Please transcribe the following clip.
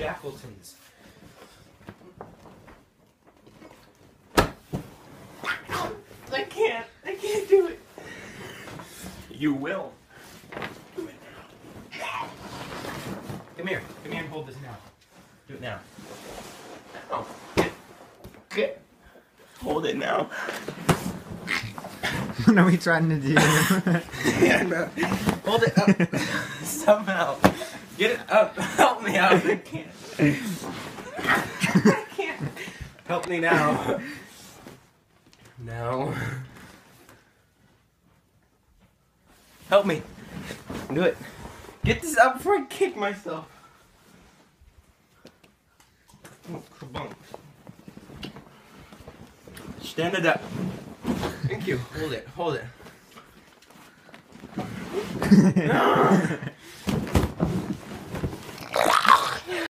Shackletons. I can't do it. You will. Do it now. Come here and hold this now. Do it now. Oh, get. Hold it now. What are we trying to do? Yeah, no. Hold it up. Somehow. Get it up. Help me out. I can't. I can't. Help me now. No. Help me. Do it. Get this up before I kick myself. Oh, kabunk. Stand it up. Thank you. Hold it. Hold it.